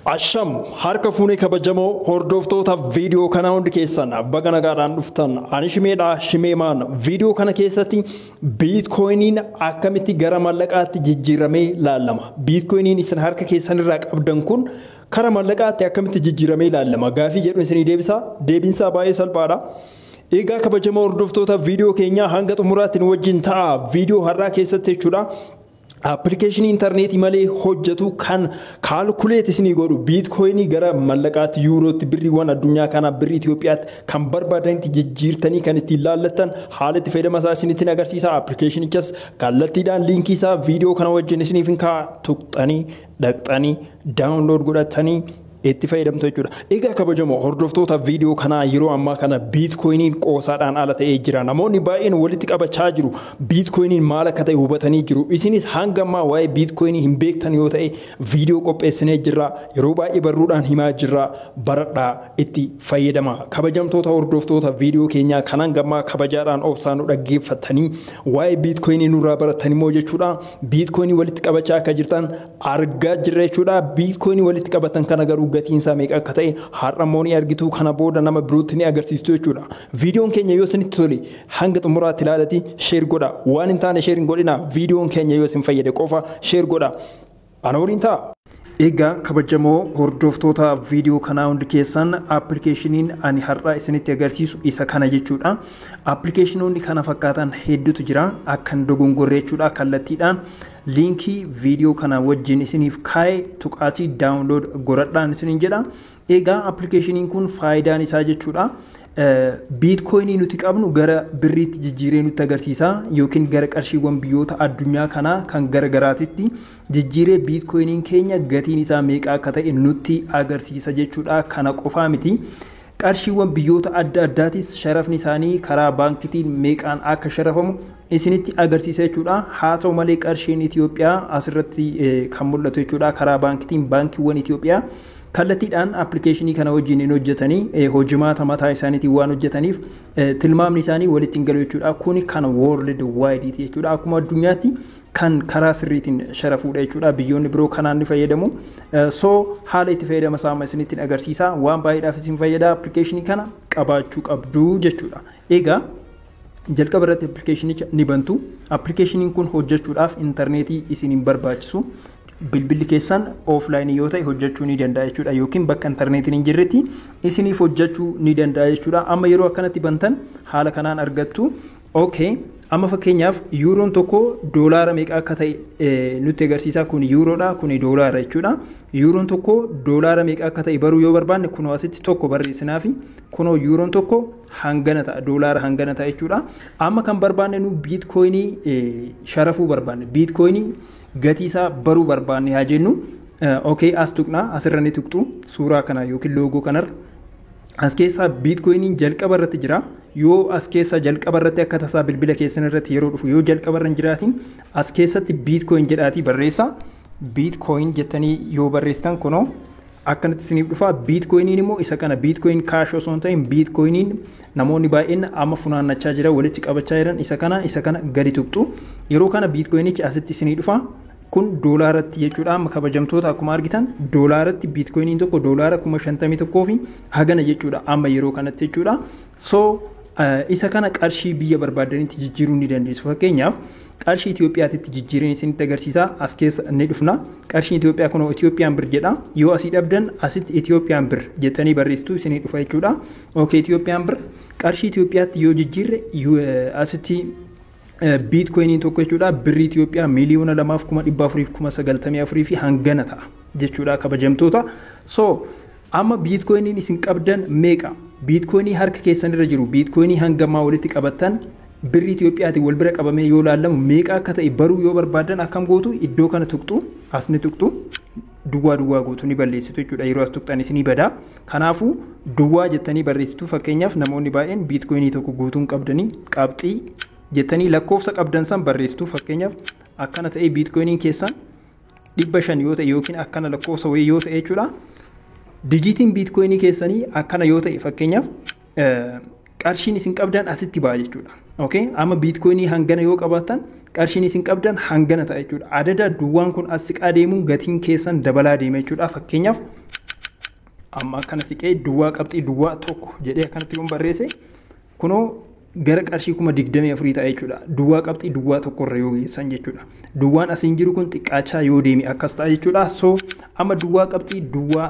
Asham harka fuunee kabajamoo hordoftoota viidiyoo kana hundi keessan baga nagaadhaan dhuftan ani Shimeedha Shimeemaan viidiyoo kana keessatti biitkoiniin akkamitti gara mallaqaatti jijjiiramee ilaalama. Biitkoiniin isin harka keessan irraa qabdan kun kara mallaqaatti akkamitti jijjiiramee ilaalama. Gaafii jedhu isinii deebinsaa baay'ee salphaadha. Egaa kabajamoo hordoftoota viidiyoo keenyaa hanga xumuraatti wajjin ta'a. Viidiyoo har'aa keessatti jechuudha. Application internet malee hojjetu kan calculate isinii godhu biitkoinii gara mallaqaatti yuurootti birriiwwan addunyaa kana birrii Itoophiyaatti kan barbaadanitti jijjiirtanii kan ittiin ilaallattan haala itti fayyadama isaa isinitti agarsiisa. Applicationichas kallattiidhaan liinkii isaa viidiyoo kana wajjin isiniif hin kaa'u tuqxanii dhaqxanii download godhatanii itti fayyadamtu jechuudha. Egaa kabajamoo hordoftoota viidiyoo kanaa yeroo ammaa kana biitkoiniin qoosaadhaan ala ta'ee jira. Namoonni baay'een walitti qabachaa jiru. Biitkoiniin maal akka ta'e hubatanii jiru. Isinis hanga ammaa waa'ee biitkoinii hin beektan yoo ta'e viidiyoo qopheessinee jirra. Yeroo baay'ee barruudhaan himaa jirra. Baradhaa itti fayyadama. Kabajamtoota hordoftoota viidiyoo keenyaa kan hanga ammaa kabajaadhaan obsaan dhaggeeffatanii waa'ee biitkoinii nurraa baratan immoo jechuudha. Biitkoinii walitti qabachaa akka jirtan argaa jirra jechuudha. Biitkoinii walitti qabatan kana garuu gatiin isaa meeqa akka ta'e har'ammoo ni argitu. Kana booda nama birootti ni agarsiistu jechuudha. Viidiyoon keenya yoo isinitti tole hanga xumuraatti ilaalati sheer godha. Waan hin taane sheer hin godhina. Viidiyoon keenya yoo isin fayyade qofa sheer godha. Ana waliin ta'a. Egaa kabajamoo hordoftoota viidiyoo kanaa hundi keessan appilikeeshiniin ani har'aa isinitti agarsiisu isa kana jechuudha. Appilikeeshinoonni kana fakkaatan hedduutu jira. Akkan dogongorree jechuudha kallattiidhaan liinkii viidiyoo kana wajjin isiniif kaa'ee tuqaatii daawunlood godhadhaan isiniin jedha. Egaa appilikeeshiniin kun faayidaan isaa jechuudha. Biitkoinii nuti qabnu gara birriitti jijjiiree nutti agarsiisa yookiin gara qarshiiwwan biyyoota addunyaa kanaa kan garagaraatitti jijjiiree biitkoiniin keenya gatiin isaa meeqa akka ta'e nutti agarsiisa jechuudha. Kana qofaa miti. Qarshiiwwan biyyoota adda addaatis sharafni isaanii karaa baankitiin meeqaan akka sharafamu isinitti agarsiisa jechuudha. Haa ta'u malee qarshiin Itoophiyaa asirratti kan mul'atu jechuudha. Karaa baankitiin baankiiwwan Itoophiyaa kallattiidhaan appilikeeshinii kana wajjin hin hojjetanii hojimaata mataa isaaniitiin waan hojjetaniif tilmaamni isaanii walitti hin galu jechuudha. Kuni kan world wide jechuudha. Akkuma addunyaatti kan karaa sirriitiin sharafuudha jechuudha. Biyyoonni biroo kanaan ni fayyadamu. So haala itti fayyadama isaa isinitti agarsiisa. Waan baay'eedhaaf isin fayyada. Appilikeeshinii kana qabaachuu qabdu jechuudha. Egaa jalqaba irratti appilikeeshinicha ni bantu. Appilikeeshiniin kun hojjechuudhaaf intarneetii isin hin barbaachisu. Bilbilli keessan offline yoo ta'e hojjechuu ni danda'a jechuudha. Yookiin bakka intarneetiin hin jirretti isiniif hojjechuu ni danda'a jechuudha. Amma yeroo akkanatti bantan haala kanaan argattu. Okay. Amma fakkeenyaaf yuuroon tokko doolaara meeqa akka ta'e nutti agarsiisa. Kun yuuroodha, kun doolaara jechuudha. Yuuroon tokko doolaara meeqa akka ta'e baruu yoo barbaanne kunoo asitti tokko barreessinaa fi kunoo yuuroon tokko hangana ta'a, doolaara hangana ta'a jechuudha. Amma kan barbaanne nu biitkoinii sharafuu barbaanne. Biitkoinii gatii isaa baruu barbaanne haa jennu. Okay, as tuqnaa asirra ni tuqxu suuraa kana yookiin loogoo kanarra. As keessa biitkoiniin jalqaba irratti jira. Yoo as keessa jalqaba irratti akka tasaa bilbila keessan irratti yeroo dhufu yoo jalqaba irra hin jiraatin as keessatti biitkoin jedhaatii barreessa. Biitkoin jettanii yoo barreessitan kunoo akkanatti isiniif dhufa. Biitkoiniin immoo isa kana biitkoin kaash osoo hin ta'in biitkoiniin namoonni baay'een amma funaannachaa jira walitti qabachaa jiran isa kana gadi tuqxu. Yeroo kana biitkoinichi asitti isinii dhufa. Kun doolaaratti jechuudha. Amma kabajamtoota akkuma argitan doolaaratti biitkoiniin tokko doolaara 51,000 fi hagana jechuudha. Amma yeroo kanatti jechuudha. So isa kana qarshii biyya barbaadanitti jijjiiruu ni dandeessu. Fakkeenyaaf qarshii Itoophiyaatti jijjiireen isinitti agarsiisa. As keessa ni dhufna. Qarshiin Itoophiyaa kunoo Itoophiyaan bir jedha. Yoo asii dhabdan asitti Itoophiyaan bir jettanii barreessitu isinii dhufa jechuudha. Okay, Itoophiyaan bir qarshii Itoophiyaatti yoo jijjiirre asitti biitkoiniin tokko jechuudha. Birrii Itoophiyaa miliyoona 2,494 fi hangana ta'a jechuudha kabajamtoota. So amma biitkoiniin isin qabdan meeqa? Biitkoinii harka keessan irra jiru biitkoinii hangamaa walitti qabattan birrii Itoophiyaatiin wal bira qabamee yoo ilaalamu meeqa akka ta'e baruu yoo barbaadan akkam gootu iddoo kana tuqxu as ni tuqxu duwwaa gootu ni balleessitu jechuudha. Yeroo as tuqxan isinii bada. Kanaafuu duwwaa jettanii barreessitu. Fakkeenyaaf namoonni baay'een biitkoinii tokko guutuun qabdanii qabxii jettanii lakkoofsa qabdan san barreessitu. Fakkeenyaaf akkana ta'e biitkoiniin keessan 500 yoo ta'e yookiin akkana lakkoofsa wayii yoo ta'e jechuudha. Dijiitiin biitkoinii keessanii akkana yoo ta'e fakkeenyaaf qarshiin isin qabdan asitti ba'a jechuudha. Okay, amma biitkoinii hangana yoo qabaatan qarshiin isin qabdan hangana ta'a jechuudha. Adada duwwaan kun as siqaa deemuun gatiin keessan dabalaa deema jechuudha. Fakkeenyaaf amma akkana siqee duwwaa qabxii duwwaa tokko jedhee akkanatti yoon barreesse kunoo gara qarshii 24,000 ta'a jechuudha. Duwwaa qabxii duwwaa tokkorra yoo geessan jechuudha. Duwwaan asiin jiru kun xiqqaachaa yoo deeme akkas ta'a jechuudha. So amma duwwaa qabxii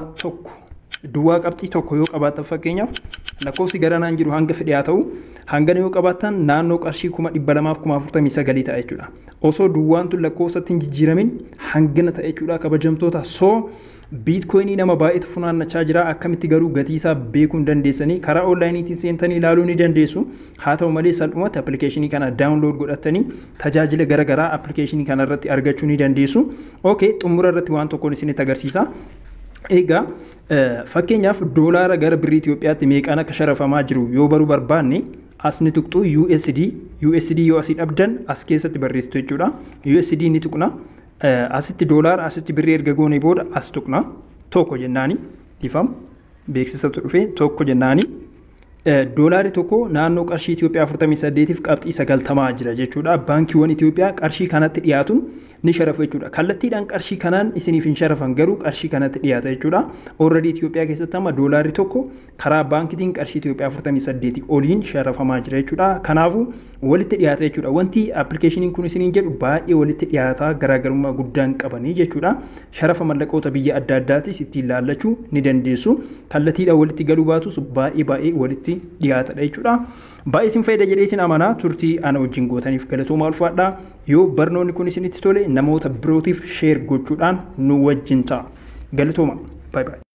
tokko yoo qabaatan fakkeenyaaf lakkoofsi garanaan jiru hanga fedhe haa ta'u hangana yoo qabaatan naannoo qarshii 249 ta'a jechuudha. Osoo duwwaan tun lakkoofsatti hin jijjiiramin hangana ta'a jechuudha kabajamtoota. So Bitcoinii nama baay'eetu funaannachaa jira. Akkamitti garuu gatii isaa beekuu hin dandeessanii karaa onlaayiniitiin seentanii ilaaluu ni dandeessu. Haa ta'u malee salphumatti appilikeeshinii kana daawunlood godhatanii tajaajila garaagaraa appilikeeshinii kana irratti argachuu ni dandeessu. Okay, xumura irratti waan tokkoon isinitti agarsiisa. Egaa fakkeenyaaf doolaara gara birrii Itoophiyaatti meeqaan akka sharafamaa jiru yoo baruu barbaanne as ni tuqxu USD yoo asii dhabdan as keessatti barreessitu jechuudha. USD ni tuqna. Asitti doolaara asitti birrii erga goone booda as tuqna tokko jennaani ifam beeksisatu dhufe tokko jennaani doolaari tokko naannoo qarshii Itoophiyaa 48 fi qabxii 90 jira jechuudha. Baankiiwwan Itoophiyaa qarshii kanatti dhiyaatuun ni sharafu jechuudha. Kallattiidhaan qarshii kanaan isiniif hin sharafan garuu qarshii kanatti dhiyaata jechuudha. Already Itoophiyaa keessatti amma doolaarri tokko karaa baankiitiin qarshii Itoophiyaa 48 oliin sharafamaa jira jechuudha. Kanaafuu walitti dhiyaata jechuudha. Wanti appilikeeshiniin kun isiniin jedhu baay'ee walitti dhiyaata garaagarummaa guddaan qabanii jechuudha. Sharafa mallaqoota biyya adda addaatis ittiin laallachuu ni dandeessu. Kallattiidhaan walitti galuu baatus baay'ee walitti dhiyaatadha jechuudha. Baay'ee isin fayyada jedhee isin amanaa turtii ana wajjin gootaniif galatoomaa ulfaadha. Yoo barnoonni kun isinitti tole namoota birootiif sheer gochuudhaan nu wajjin ta'a. Galatooma. Bye bye.